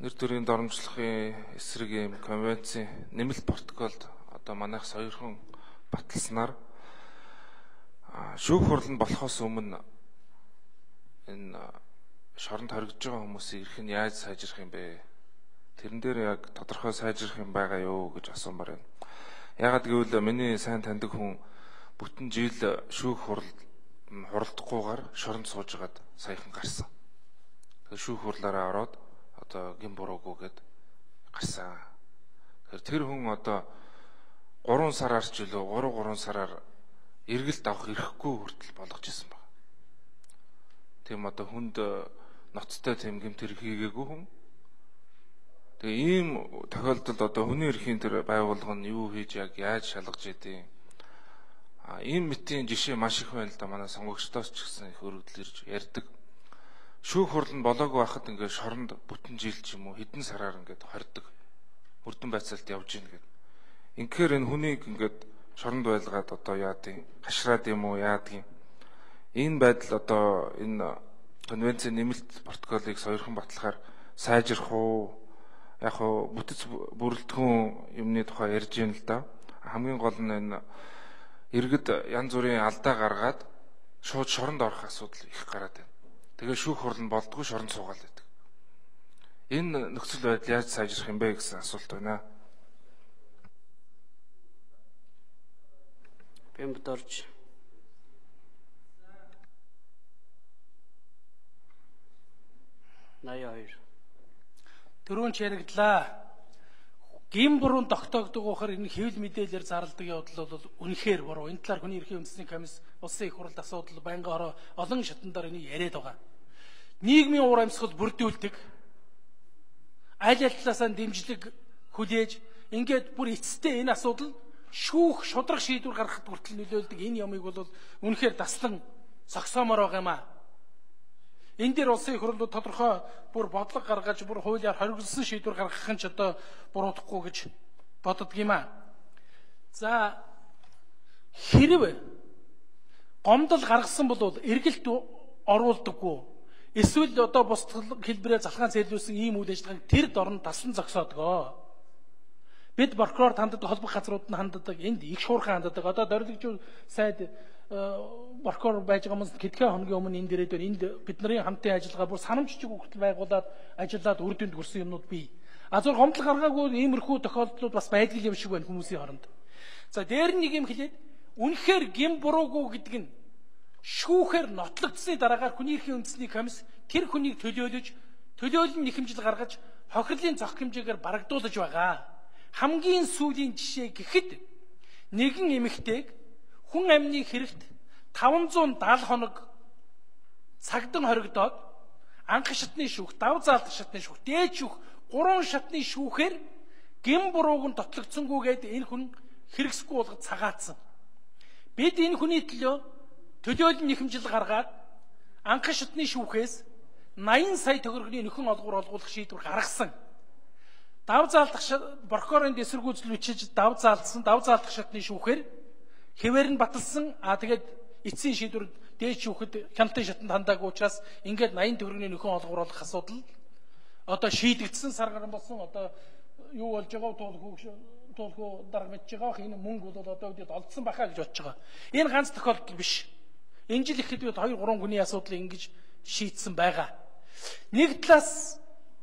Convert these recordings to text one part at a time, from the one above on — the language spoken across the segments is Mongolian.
Нэр төрийн доромжлохын эсрэг ийм конвенцийн нэмэлт протоколд одоо манайх соёрхон баталснаар шүүх хурал нь болохоос өмнө энэ шоронд хоригдж байгаа хүмүүсийн эрх нь яаж сайжрах юм бэ? Тэрэн дээр яг тодорхой сайжрах юм байгаа юу гэж асуумаар байна. Яагаад гэвэл миний сайн таньдаг хүн бүтэн жил шүүх хуралдахгүйгээр шоронд суужгаад саяхан гарсан. Тэгэхээр шүүх хурлаараа ороод одоо гин буруугүйгээд гарсан. Тэр хүн одоо 3 сараар ч үлээ 3 сараар эргэлт авах эрхгүй хүртэл болгож исэн баг. Тийм одоо хүнд ноцтой тийм гэмтэр хийгээгүй хүн. Тэгээ ийм тохиолдолд одоо хүний эрхийн тэр байгууллага нь юу хийж яаж шалгаж идэв. Ийм мэтийн жишээ маш их байна л да, манай сонгогчдоос ч гэсэн их өргөдөл ирж ярьдаг. Шүүх хурал нь болоогүй байхад ингээд шоронд бүтэн жил ч юм уу хэдэн сараар ингээд хордог. Мөрдөн байцаалт явж ийн гэдэг. Инхээр энэ хүнийг ингээд шоронд байлгаад одоо яадیں۔ Хашраад юм уу яадیں۔ Энэ байдал одоо энэ конвенцийн нэмэлт протоколыг соёрхон батлахаар сайжрах уу? Яг хөө бүтэц бүрэлдэхүүн юмны тухай ярьж байна л да. Хамгийн гол нь энэ иргэд янз бүрийн алдаа гаргаад шууд шоронд орох асуудал их гараад байна. Тэгээ шүүх хурал нь болдгоо шоронд суугаал байдаг. Энэ нөхцөл байдал яаж сайжрах юм бэ гэсэн асуулт байна. Бэмбд орж. Наяа. Төрөөн чирэгдлээ. Гин буруунд тогтоогдог ухаар энэ хэвлэл мэдээлэлээр зарладаг явдал бол үнэхээр буруу. Энэ талаар хүний эрхийн үндэсний комисс улсын их хурлд асуудал байнгын олон шатндаар энийг яриад байгаа. Нийгмийн уур амьсгал бүрдүүлдэг. Аль талаасаа дэмжлэг хүлээж ингээд бүр эцэстээ энэ асуудал шүүх шудраг шийдвэр гаргахад хүртэл нөлөөлдөг энэ ямыг бол үнэхээр даслан зогсоомоор байгаа юм аа. Энэ дээр улсын их хурлууд тодорхой бүр бодлого гаргаж бүр хуулиар хоригдсон шийдвэр гаргах нь ч одоо буруудахгүй гэж боддог юм аа. За хэрэг гомдол гаргасан бол эргэлт оруулдаггүй. Эсвэл одоо бус хэлбэрээр залхаан цэрлүүлсэн ийм үйл ажиллагааг тэр дорн таслан зогсоодгоо. Бид прокурор ханддаг, холбох газрууд нь ханддаг, энд их шуурхан ханддаг. Одоо дөрвөлжүүл сайд прокурор байж байгаа хүмүүс хэдхэн хоногийн өмнө энд ирээд байна. Энд бидний хамтын ажиллагаа бүр санамжчиг хүртэл байгуулад ажиллаад үр дүнд хүрсэн юмнууд бий. Азуур гомдол гаргаагүй иймэрхүү тохиолдлууд бас байдаг юм шиг байна хүмүүсийн хооронд. За дээр нэг юм хэлээд үнэхээр гин буруугүй гэдэг нь шүүхээр нотлогдсны дараагаар хүний эрхийн үндэсний комисс тэр хүнийг төлөөлөл нэхэмжил гаргаж хохирлын зохих хэмжээгээр барагдуулж байгаа. Хамгийн сүүлийн жишээ гэхэд нэгэн эмэгтэйг хүн амны хэрэгт 570 хоног цагдан хоригдоод анх шатны шүүх, дав заалтах шатны шүүх, дээд шүүх 3 шатны шүүхээр гин бурууг нь тотлогдсонгүйгээд энэ хүн хэрэгсгүй болгож цагаатсан. Бид энэ хүний төлөөлөл нэхэмжил гаргаад анх шатны шүүхээс 80 сая төгрөгийн нөхөн олгуулах шийдвэр гаргасан. Дав заалтах прокурорын эсэргүүцэл бичиж дав заалтах шатны шүүхээр хэвээр нь баталсан. Тэгээд эцсийн шийдвэр дээд шүүхэд хяналтын шатанд хандаагүй учраас ингээд 80 төгрөгийн нөхөн олгуулах асуудал одоо шийдэгдсэн. Сар гарсан болсон одоо юу болж байгаа туулгүй дарга мэдж байгаа. Энэ мөнгө бол одоо үдээд олдсон бахаа гэж бодож байгаа. Энэ ганц тохиолдол биш. Энэ жил ихэд бид 2-3 хүний асуудлыг ингэж шийдсэн байгаа. Нэг талаас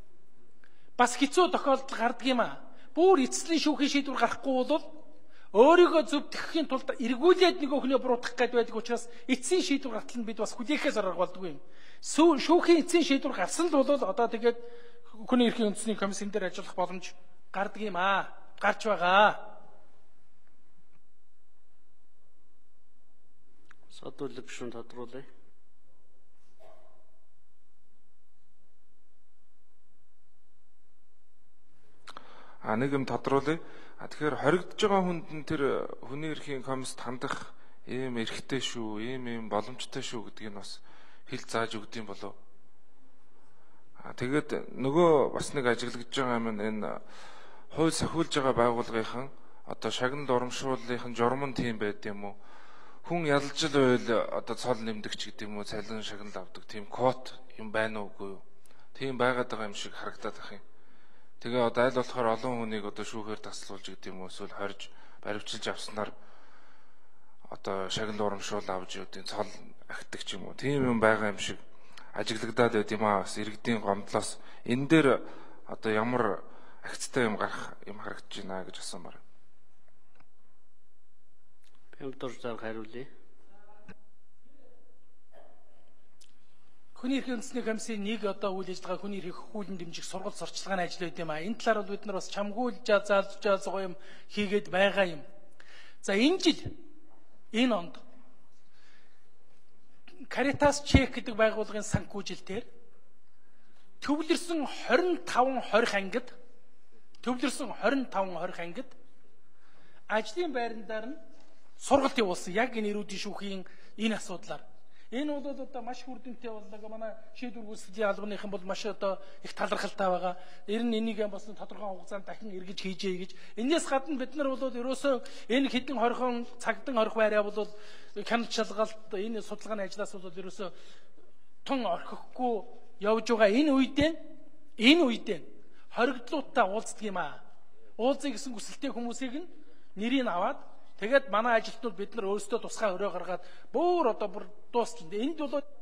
бас хэцүү тохиолдол гардаг юм аа. Бүр эцсийн шүүхийн шийдвэр гарахгүй бол өөрийгөө зөвтгөхийн тулд эргүүлээд нөгөө хүнээ буруутгах гээд байдаг учраас эцсийн шийдвэр гартал нь бид бас хүлээхээс арга болдгүй юм. Шүүхийн эцсийн шийдвэр гарсан л бол одоо тэгээд хүний эрхийн үндэсний комиссийн дээр ажиллах боломж гардаг юм аа. Гарч байгаа. Садуулаг шүн тодруулъя. Нэг юм тодруулъя. Тэгэхээр хоригдож байгаа хүнд нь тэр хүний эрхийн комиссд хандах ийм эрхтэй шүү, ийм боломжтой шүү гэдгийг бас хэл зааж өгдөм болов. Тэгээд нөгөө бас нэг ажиглагдж байгаа юм энэ хууль сахиулж байгаа байгууллагынхан одоо шагнал урамшууллынхан журам нь тийм байд юм уу? Хүн ялж л байл одоо цол нэмдэгч гэдэг юм уу, цалин шагнал авдаг тийм квот юм байна уугүй юу? Тийм байгаад байгаа юм шиг харагдаад байх юм. Тэгээ одоо аль болохоор олон хүнийг одоо шүүхээр таслуулж гэдэг юм уу эсвэл хорж баривчилж авснаар одоо шагнал урамшуул авч үүдийн цол ахдаг ч юм уу. Тийм юм байгаа юм шиг ажиглагдаад байд юм аа. Бас иргэдийн гомдлоос энэ дээр одоо ямар агцтай юм гарах юм харагдаж байна гэж асуумаар. Бямбдорж дарга хариулъя. Хүний эрхийн үндэсний комиссийн нэг одоо үйл ажиллагаа хүний эрхийн хөхүүлэн дэмжих сургалт сурчлагын ажил байт юм аа. Энэ талаар бол бид нар бас чамгуулж заалж байгаа юм хийгээд байгаа юм. За энэ жил энэ онд Caritas Чек гэдэг байгууллагын санхүүжилтээр төвлөрсөн 25 ангид ажлын байрандаар нь сургалт явуулсан. Яг энэ эрүүдийн шүүхийн энэ асуудлаар. Энэ бол одоо маш хүрдэнтэй боллоо. Манай шийдвэр гүйцэтгэлийн албаныхан бол маш одоо их талархалтай байгаа. Ер нь энийг бас тодорхой хугацаанд дахин эргэж хийжээ гэж. Энээс гадна бид нар бол ерөөсөө энэ хэдэн хорхон цагдан орох байраа бол хяналт шалгалт энэ судалгааны ажлаас бол ерөөсөө тун орхихгүй явж байгаа. Энэ үедээ хоригдлуудтай уулздаг юм аа. Уулзъя гэсэн хүсэлтэй хүмүүсийг нь нэрийг аваад тэгээд манай ажилтнууд бид нар өөрсдөө тусгай өрөө гаргаад бүр дуусчихна. Энд бол